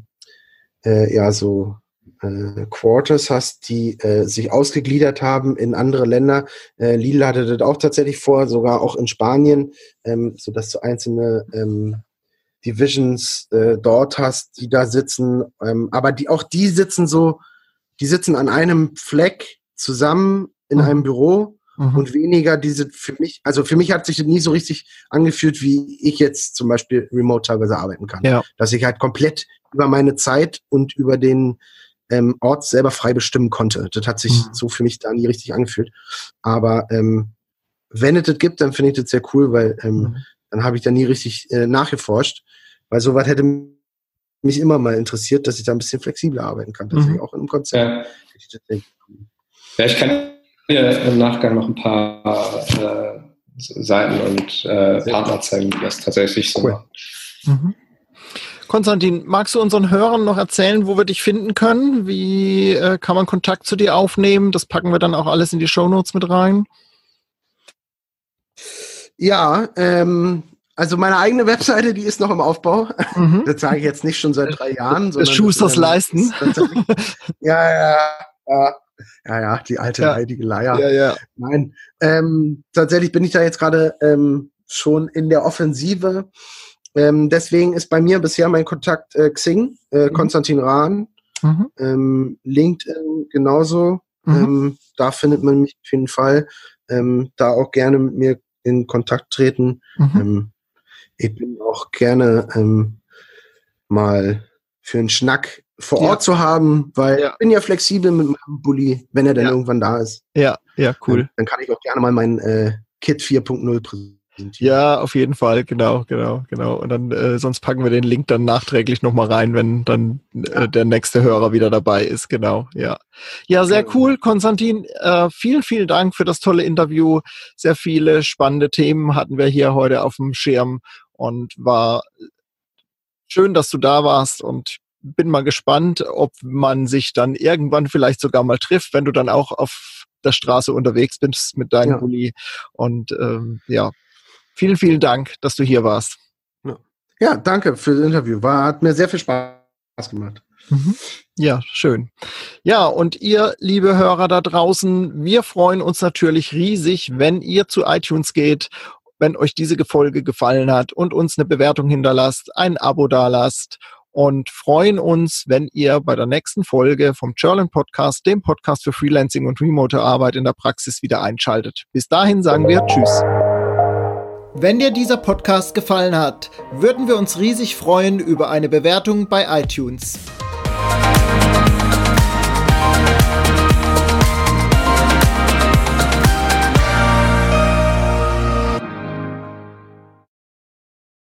Quarters hast, die sich ausgegliedert haben in andere Länder. Lidl hatte das auch tatsächlich vor, sogar auch in Spanien, sodass du einzelne Divisions dort hast, die da sitzen. Aber die sitzen an einem Fleck zusammen in einem Büro. Und weniger für mich hat sich das nie so richtig angefühlt, wie ich jetzt zum Beispiel remote teilweise arbeiten kann. Ja. Dass ich halt komplett über meine Zeit und über den Ort selber frei bestimmen konnte. Das hat sich so für mich da nie richtig angefühlt. Aber wenn es das gibt, dann finde ich das sehr cool, weil dann habe ich da nie richtig nachgeforscht. Weil sowas hätte mich immer mal interessiert, dass ich da ein bisschen flexibler arbeiten kann. Tatsächlich auch in einem Konzert. Ja, ich kann im Nachgang noch ein paar Seiten und Partner zeigen, die das tatsächlich so machen. Mhm. Konstantin, magst du unseren Hörern noch erzählen, wo wir dich finden können? Wie kann man Kontakt zu dir aufnehmen? Das packen wir dann auch alles in die Shownotes mit rein. Ja, also meine eigene Webseite, die ist noch im Aufbau. Das sage ich jetzt nicht schon seit 3 Jahren. Das Schusters leisten. Ja, die alte heilige Leier. Ja. Nein, tatsächlich bin ich da jetzt gerade schon in der Offensive. Deswegen ist bei mir bisher mein Kontakt Xing, Konstantin Rahn, LinkedIn genauso. Da findet man mich auf jeden Fall. Da auch gerne mit mir in Kontakt treten. Ich bin auch gerne mal für einen Schnack vor Ort zu haben, weil ich bin ja flexibel mit meinem Bulli, wenn er dann irgendwann da ist. Ja, cool. Dann kann ich auch gerne mal mein Kit 4.0 präsentieren. Ja, auf jeden Fall, genau. Und dann sonst packen wir den Link dann nachträglich nochmal rein, wenn dann der nächste Hörer wieder dabei ist, genau, ja. Ja, sehr cool, Konstantin. Vielen, vielen Dank für das tolle Interview. Sehr viele spannende Themen hatten wir hier heute auf dem Schirm und war schön, dass du da warst und bin mal gespannt, ob man sich dann irgendwann vielleicht sogar mal trifft, wenn du dann auch auf der Straße unterwegs bist mit deinem Bulli. Und vielen, vielen Dank, dass du hier warst. Ja, danke für das Interview. Hat mir sehr viel Spaß gemacht. Ja, schön. Ja, und ihr, liebe Hörer da draußen, wir freuen uns natürlich riesig, wenn ihr zu iTunes geht, wenn euch diese Folge gefallen hat und uns eine Bewertung hinterlasst, ein Abo dalasst. Und freuen uns, wenn ihr bei der nächsten Folge vom Churlen Podcast, dem Podcast für Freelancing und remote Arbeit in der Praxis, wieder einschaltet. Bis dahin sagen wir Tschüss. Wenn dir dieser Podcast gefallen hat, würden wir uns riesig freuen über eine Bewertung bei iTunes.